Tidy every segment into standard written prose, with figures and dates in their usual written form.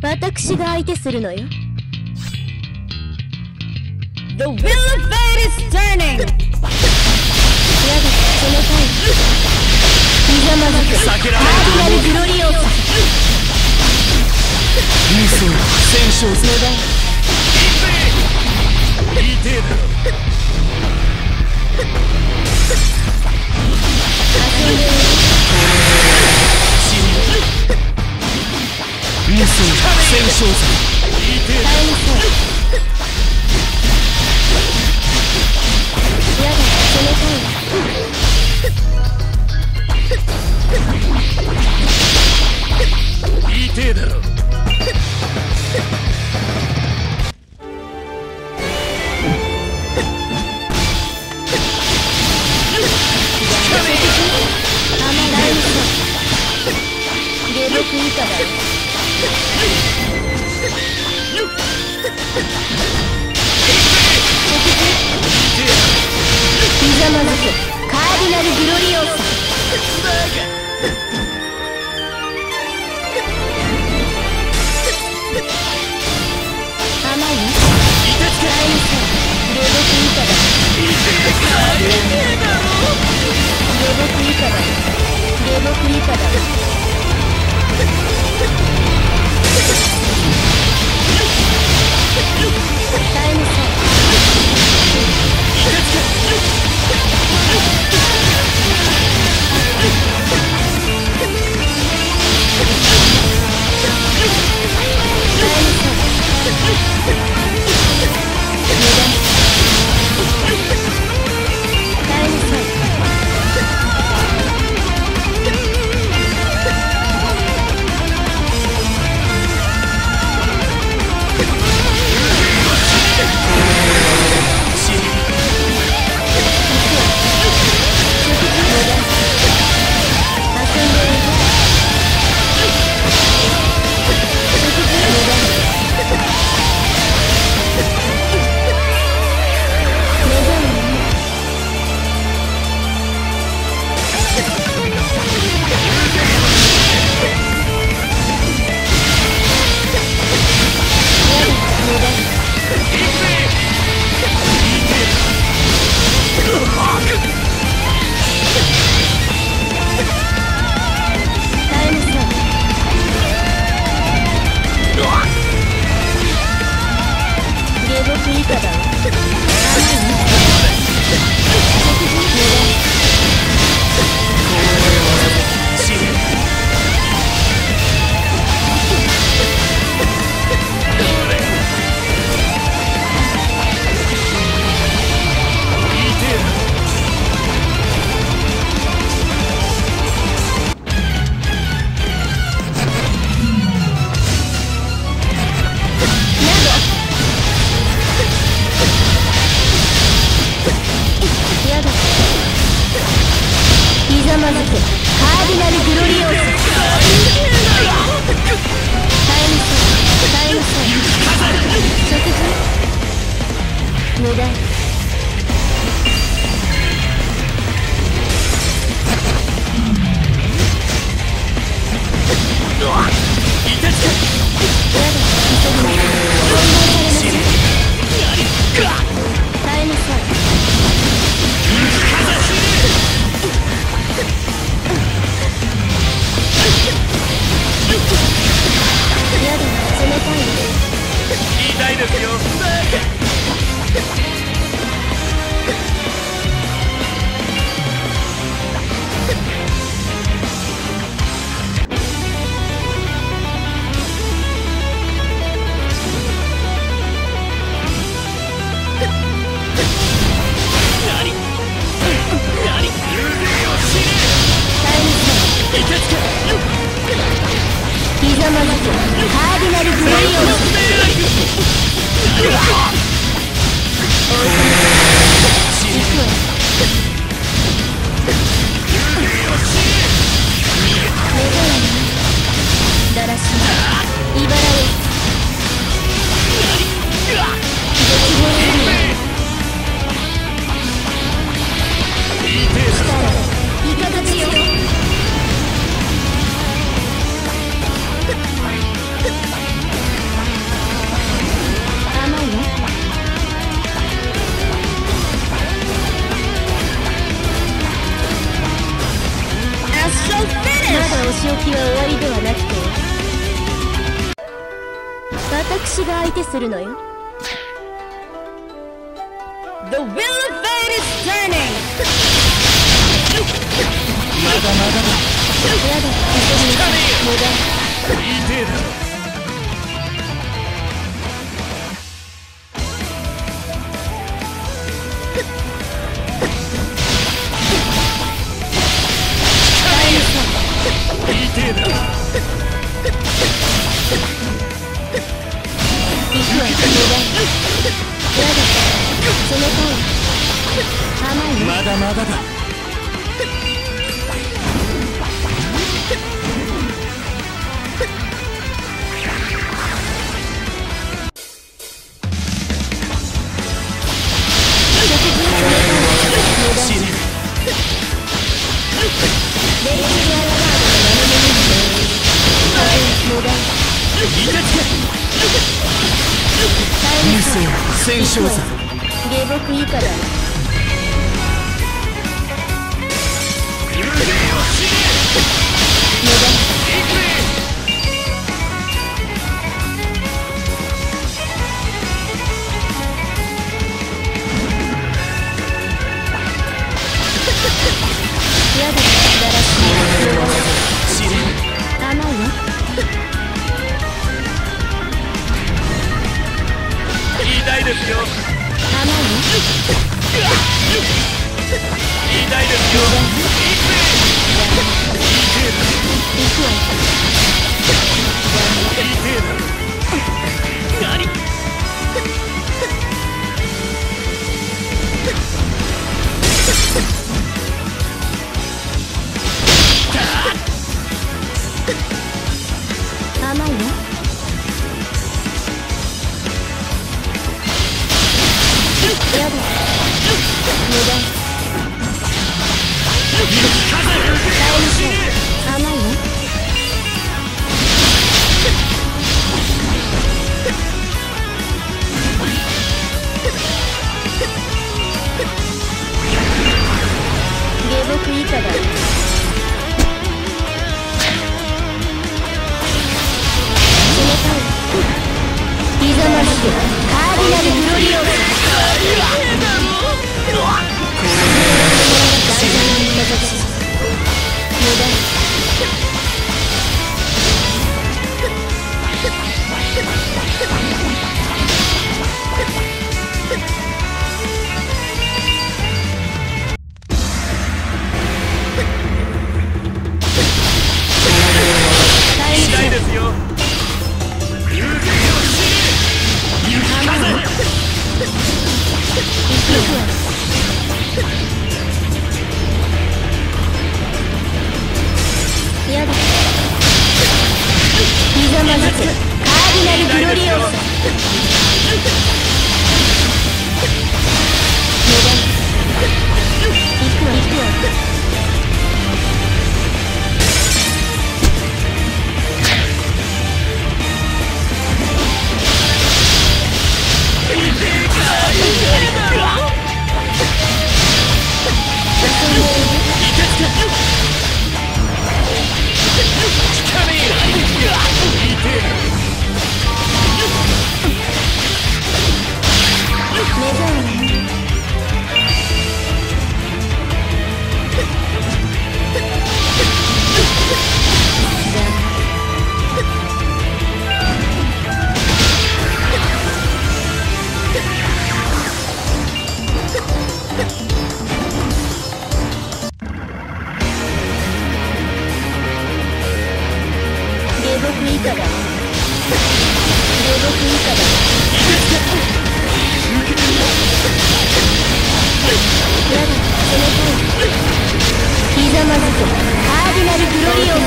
私が相手するのよ。 The will of fate is turning! やだ、そのタイプ。ひざまずくカーディナルグロリオーサ。 ミソ戦勝無駄。 いい程度遊んでる。 ミソ戦勝いい程度耐えなさい。やだ、そのタイプ。 いい程だろ下僕以下だよ。ひざまずくカーディナルグロリオーサ。甘い？ いたつけ大変そう。下僕以下だよ。下僕以下だよ。下僕以下だよ。耐えなさい。 私が相手するのよ。 The wheel of fate is turning. まだまだだ。 やだ、無駄。 いてえだろ。いてえだろ。 行くわ、無駄。やだ、そのとおり。甘いよ。 まだまだだ。死ね。無声戦勝さ。 下僕以下だ。無駄。やだ、だらしい。 死ね。 甘いわ。 言いたいですよ。 甘いわ。 言いたいですよ。 行くわ。 いてえだろ。何。 甘いわ。やだ、無駄。甘いわ。下僕以下だ。ひざましくカーディナルグロリオス。無駄。 言いたいですよ。 やだ。ひざまずくカーディナルグロリオス。無駄。行くわ、行くわ。下僕以下だ。下僕以下だ。やだ、そのとおり。ひざまずくカーディナルグロリオス。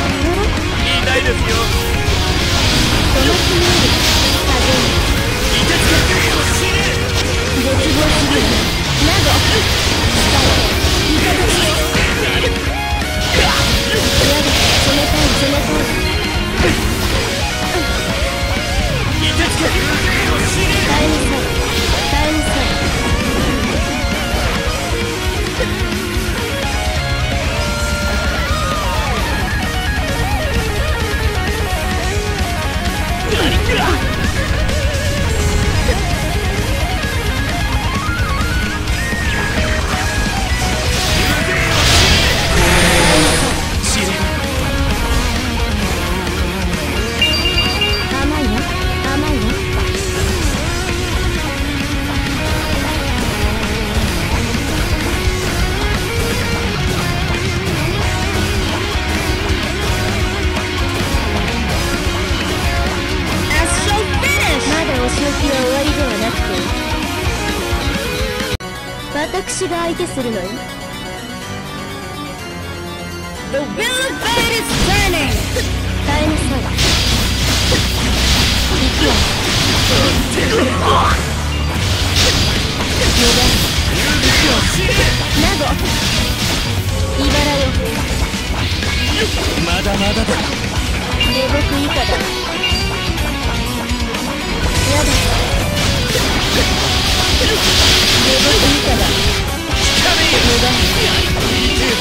言いたいですよ。 その国より風に。 私が相手するのよ。 The wheel of fate is turning. 耐えなさい。行くわ。無駄。ナゴ。茨よ。 まだまだだ。 下僕以下だ。やだ。下僕以下だ。無駄。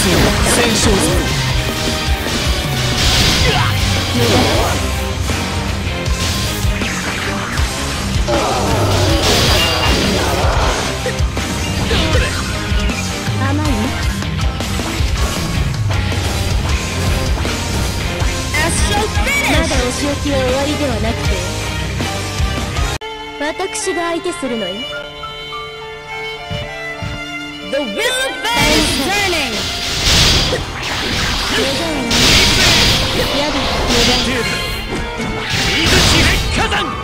戦勝戦。 甘い？ Astral ま finish! だお仕置きは終わりではなくて、私が相手するのよ。 The wheel of fate is turning! やだ、無駄。 水地烈火山。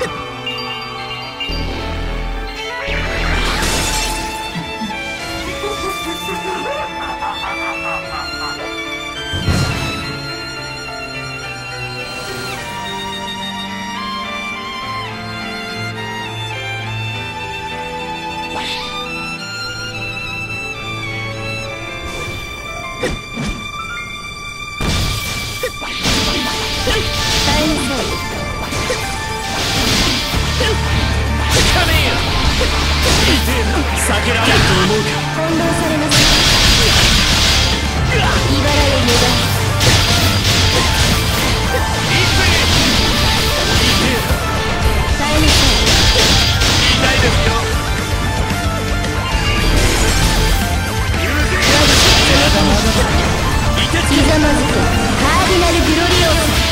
耐えなさい。 避けられると思うか。 翻弄されます。茨よ無駄。耐えなさ痛いですよ。 い。ひざまずくカーディナルグロリオス。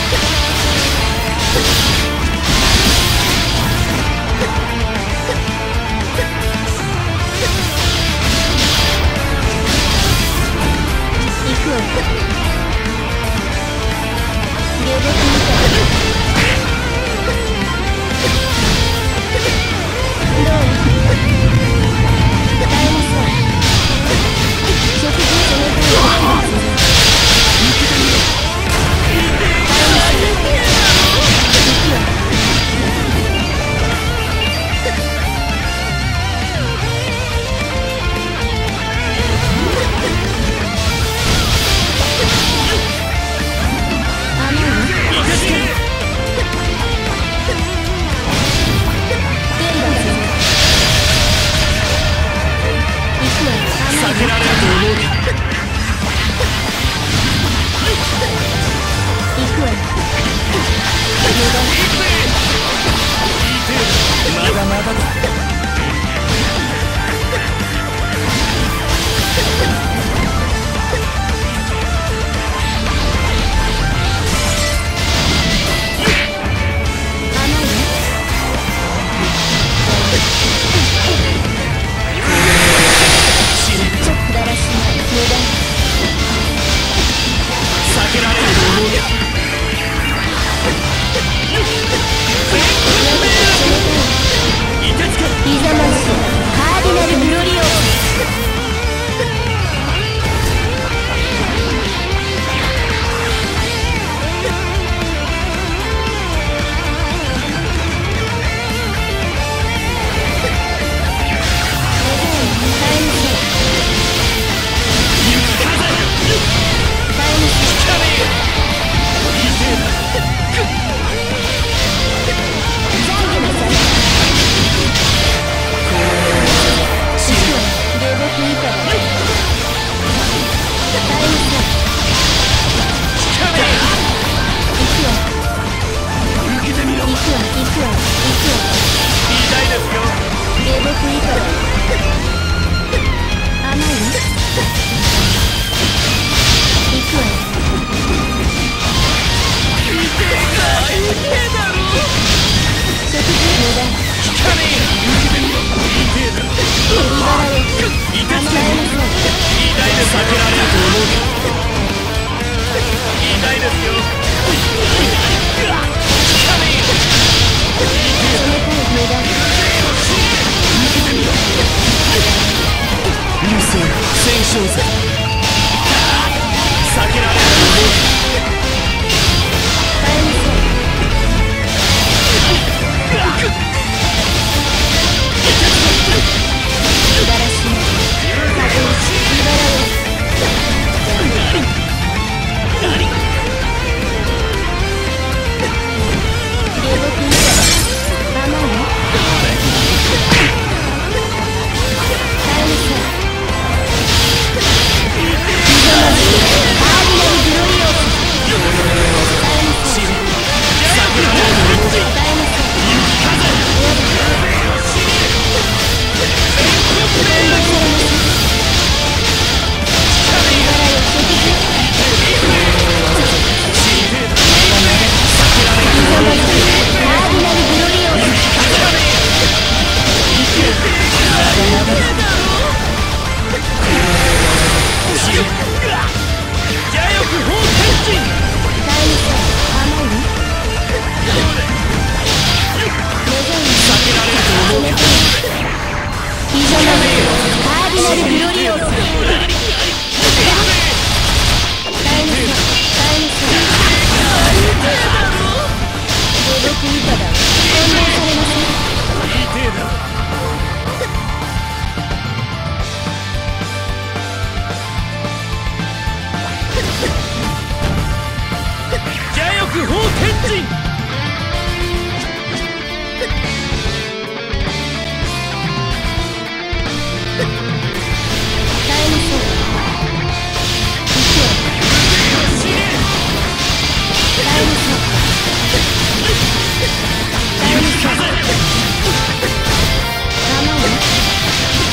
行くわ。下僕みたい。どう？耐えなさい。食事そのために。 避けられると思うか。 行くわ。 まだまだだ。避けられると思うか。 ひざまずくカーディナルグロリオス。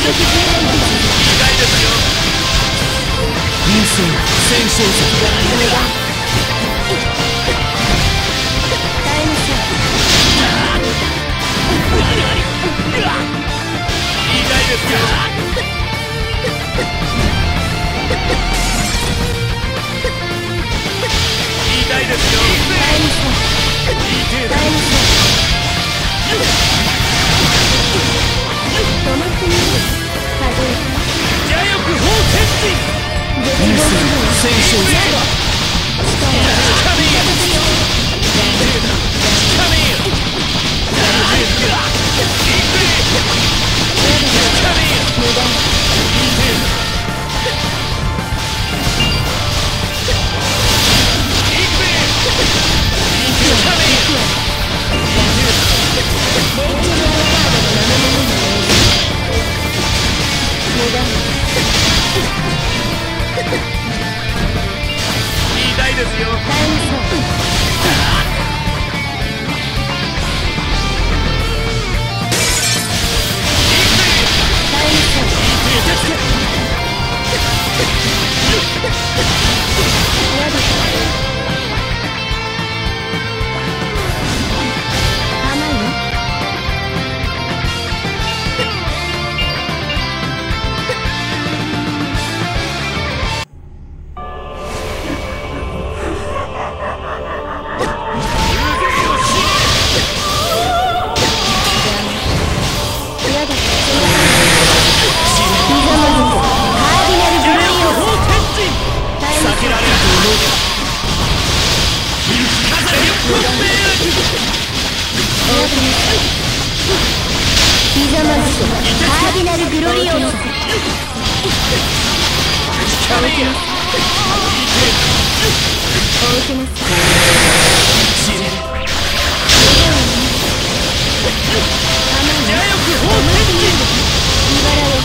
ですよ。 優勝戦勝者タイムショ痛いですよ。痛いですよ。 タイムショタイムシ止まってみる風邪欲砲天神。 絶望優する勝戦勝者痛いですよ。 タイムショタイムショやる甘いのやだひざまずくカーディナルブルーオ砲天神。 タイム避けられると思うか。邪欲を迷惑。 ひざまずくカーディナルグロリオスキャメイヤ。 お受けなさい邪欲砲天神。 茨よ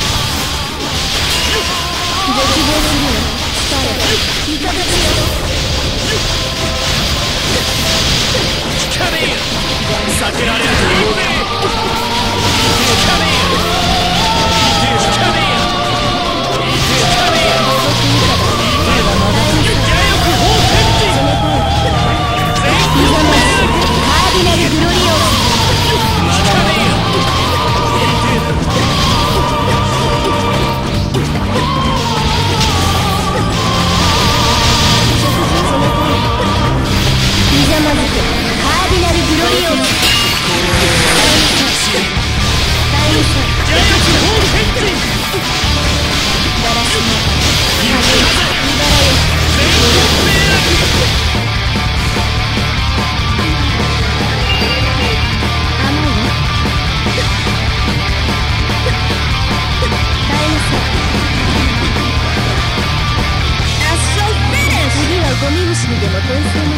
絶望するよ力いかがしキャメイヤ。避けられると思うか。キャメイヤ。キャメイヤ。キャメイヤ。邪欲砲天神。 ひざまずくカーディナルグロリオスキャメイヤ。 ひざまずくカーディナルグロリオスタイムショ邪欲砲天神。 だらしない風茨よ全力迷惑。 甘いわタイムショ Astral finish! 次はゴミ虫にでも転生